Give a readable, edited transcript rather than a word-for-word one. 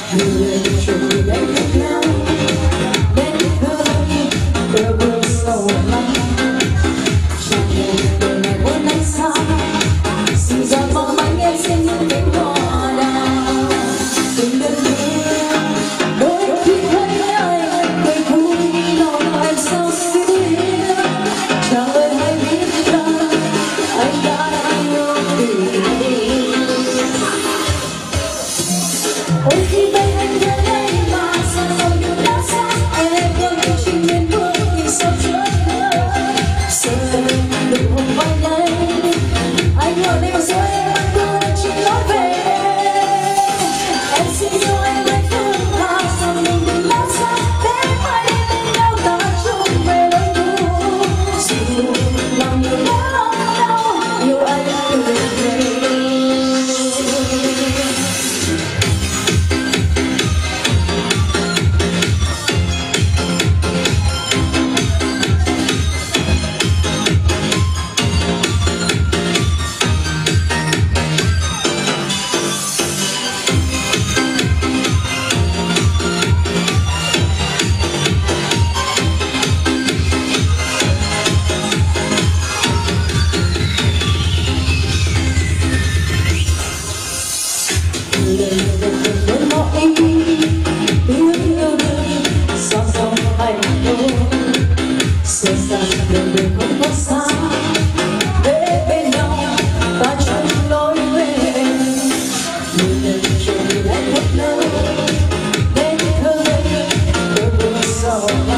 người trôi đây thật lâu đến hơi bờ bờ sầu lắng chẳng hề đời này buồn anh xa xin ra vòng anh em xin những cánh hoa đào tình đơn yêu đôi khi thấy anh cười vui lòng em sao xuyên trả lời hay biết rằng anh đã yêu tình ôi khi bên anh đến đây mà sao rồi đừng đã xa em vẫn chỉ miền vương vì sao chưa giờ đừng hùng vai đây anh ở đây mà rồi em vẫn cứ chỉ nói về em xin cho em hạnh phúc mà sao mình đừng đã xa đến mai đây bên nhau ta chung về đôi thu dù lòng nhiều đau yêu anh từ đây. Oh